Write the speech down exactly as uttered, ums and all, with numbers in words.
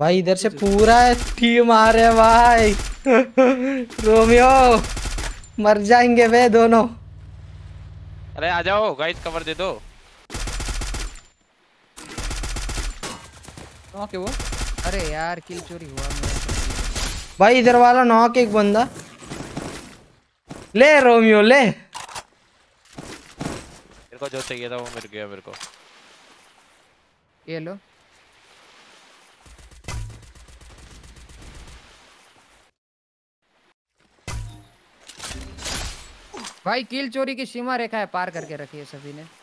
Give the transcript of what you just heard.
भाई इधर से पूरा टीम आ रहे भाई। रोमियो मर जाएंगे वे दोनों। अरे आ जाओ गाइस, कवर दे दो। नॉक है वो। अरे यार किल चोरी हुआ मेरा। भाई इधर वाला नॉक एक बंदा। ले रोमियो ले। मेरे को जो चाहिए था वो मिल गया मेरे को। ये लो। भाई किल चोरी की सीमा रेखा है पार करके रखी है सभी ने।